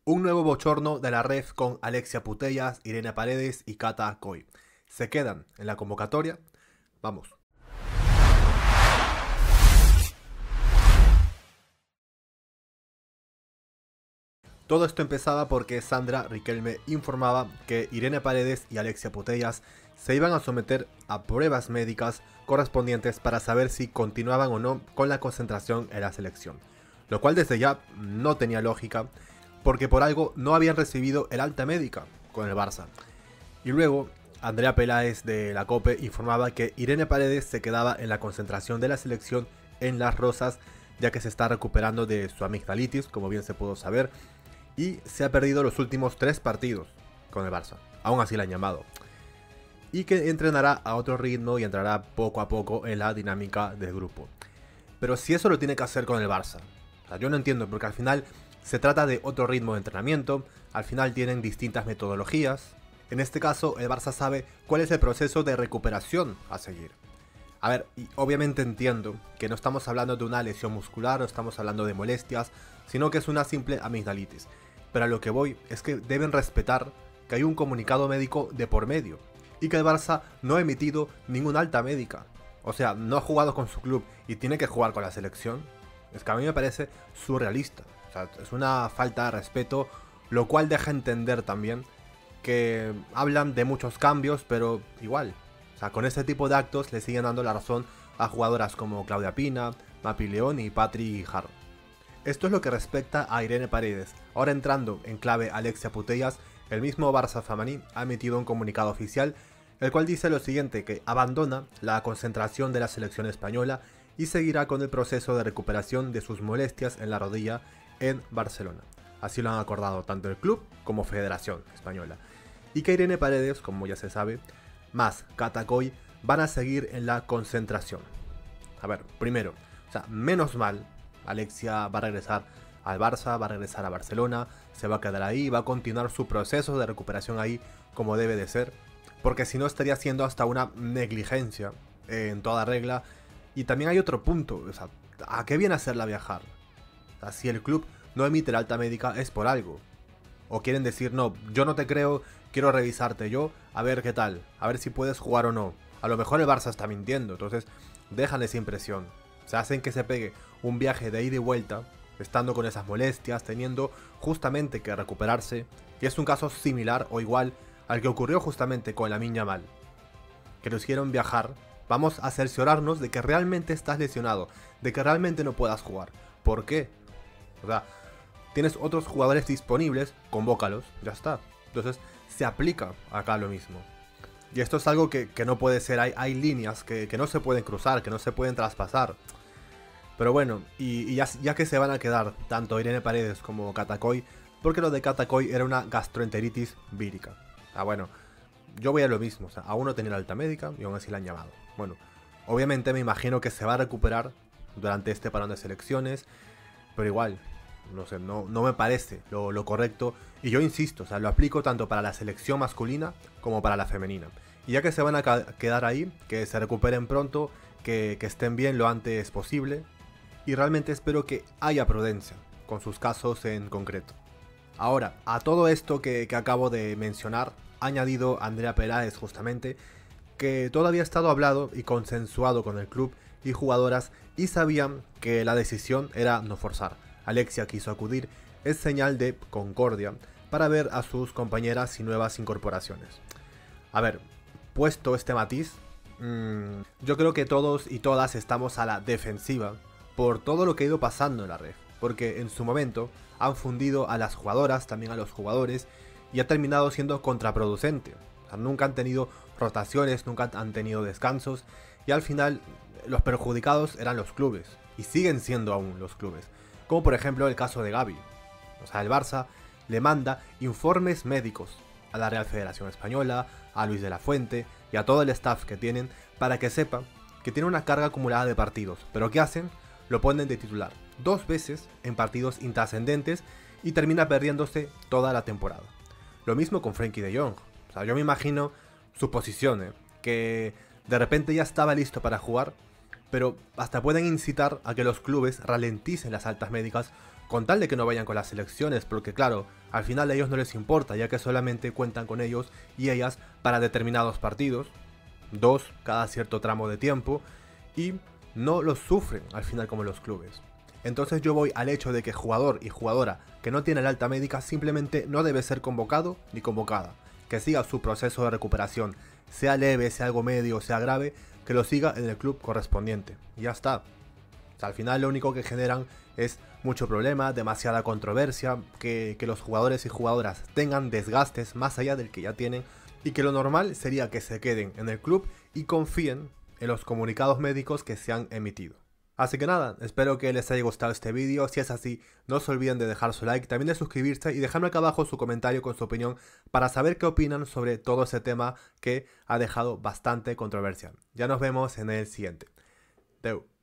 Un nuevo bochorno de la ref con Alexia Putellas, Irene Paredes y Cata Coy. ¿Se quedan en la convocatoria? Vamos. Todo esto empezaba porque Sandra Riquelme informaba que Irene Paredes y Alexia Putellas se iban a someter a pruebas médicas correspondientes para saber si continuaban o no con la concentración en la selección. Lo cual desde ya no tenía lógica, porque por algo no habían recibido el alta médica con el Barça. Y luego, Andrea Peláez de la COPE informaba que Irene Paredes se quedaba en la concentración de la selección en Las Rozas, ya que se está recuperando de su amigdalitis, como bien se pudo saber, y se ha perdido los últimos 3 partidos con el Barça. Aún así la han llamado. Y que entrenará a otro ritmo y entrará poco a poco en la dinámica del grupo. Pero si eso lo tiene que hacer con el Barça, o sea, yo no entiendo, porque al final se trata de otro ritmo de entrenamiento, al final tienen distintas metodologías. En este caso, el Barça sabe cuál es el proceso de recuperación a seguir. A ver, y obviamente entiendo que no estamos hablando de una lesión muscular, no estamos hablando de molestias, sino que es una simple amigdalitis. Pero a lo que voy es que deben respetar que hay un comunicado médico de por medio y que el Barça no ha emitido ninguna alta médica. O sea, no ha jugado con su club y tiene que jugar con la selección. Es que a mí me parece surrealista. O sea, es una falta de respeto, lo cual deja entender también que hablan de muchos cambios, pero igual. O sea, con este tipo de actos le siguen dando la razón a jugadoras como Claudia Pina, Mapi León y Patri Jarro. Esto es lo que respecta a Irene Paredes. Ahora entrando en clave Alexia Putellas, el mismo Barça Femení ha emitido un comunicado oficial, el cual dice lo siguiente, que abandona la concentración de la selección española y seguirá con el proceso de recuperación de sus molestias en la rodilla en Barcelona. Así lo han acordado tanto el club como Federación Española. Y que Irene Paredes, como ya se sabe, más Cata Coy van a seguir en la concentración. A ver, primero, o sea, menos mal, Alexia va a regresar al Barça, va a regresar a Barcelona, se va a quedar ahí, va a continuar su proceso de recuperación ahí como debe de ser, porque si no estaría siendo hasta una negligencia en toda regla. Y también hay otro punto, o sea, ¿a qué viene hacerla viajar? O sea, si el club no emite la alta médica es por algo. O quieren decir, no, yo no te creo, quiero revisarte yo, a ver qué tal, a ver si puedes jugar o no. A lo mejor el Barça está mintiendo, entonces dejan esa impresión. Se hacen que se pegue un viaje de ida y vuelta, estando con esas molestias, teniendo justamente que recuperarse. Y es un caso similar o igual al que ocurrió justamente con Lamine Yamal, que lo hicieron viajar. Vamos a cerciorarnos de que realmente estás lesionado, de que realmente no puedas jugar. ¿Por qué? O sea, tienes otros jugadores disponibles, convócalos, ya está. Entonces se aplica acá lo mismo. Y esto es algo que no puede ser, hay líneas que no se pueden cruzar, que no se pueden traspasar. Pero bueno, y ya que se van a quedar tanto Irene Paredes como Cata Coy, porque lo de Cata Coy era una gastroenteritis vírica. Ah, bueno, yo voy a lo mismo, o sea, aún no tenía la alta médica y aún así la han llamado. Bueno, obviamente me imagino que se va a recuperar durante este parón de selecciones, pero igual, no sé, no me parece lo correcto. Y yo insisto, o sea, lo aplico tanto para la selección masculina como para la femenina. Y ya que se van a quedar ahí, que se recuperen pronto, que estén bien lo antes posible. Y realmente espero que haya prudencia con sus casos en concreto. Ahora, a todo esto que acabo de mencionar, ha añadido Andrea Peláez justamente, que todo había estado hablado y consensuado con el club y jugadoras y sabían que la decisión era no forzar. Alexia quiso acudir, es señal de concordia para ver a sus compañeras y nuevas incorporaciones. A ver, puesto este matiz, yo creo que todos y todas estamos a la defensiva por todo lo que ha ido pasando en la red, porque en su momento han fundido a las jugadoras, también a los jugadores, y ha terminado siendo contraproducente. O sea, nunca han tenido rotaciones, nunca han tenido descansos, y al final los perjudicados eran los clubes, y siguen siendo aún los clubes, como por ejemplo el caso de Gavi. O sea, el Barça le manda informes médicos a la Real Federación Española, a Luis de la Fuente y a todo el staff que tienen, para que sepa que tiene una carga acumulada de partidos, pero ¿qué hacen? Lo ponen de titular 2 veces en partidos intrascendentes y termina perdiéndose toda la temporada. Lo mismo con Frenkie de Jong. O sea, yo me imagino su posición, que de repente ya estaba listo para jugar, pero hasta pueden incitar a que los clubes ralenticen las altas médicas con tal de que no vayan con las selecciones, porque claro, al final a ellos no les importa, ya que solamente cuentan con ellos y ellas para determinados partidos, 2 cada cierto tramo de tiempo, y no los sufren al final como los clubes. Entonces yo voy al hecho de que jugador y jugadora que no tiene el alta médica simplemente no debe ser convocado ni convocada, que siga su proceso de recuperación, sea leve, sea algo medio, sea grave, que lo siga en el club correspondiente, y ya está. O sea, al final lo único que generan es mucho problema, demasiada controversia, que los jugadores y jugadoras tengan desgastes más allá del que ya tienen, y que lo normal sería que se queden en el club y confíen en los comunicados médicos que se han emitido. Así que nada, espero que les haya gustado este vídeo. Si es así, no se olviden de dejar su like, también de suscribirse y dejarme acá abajo su comentario con su opinión para saber qué opinan sobre todo ese tema que ha dejado bastante controversia. Ya nos vemos en el siguiente. Deu.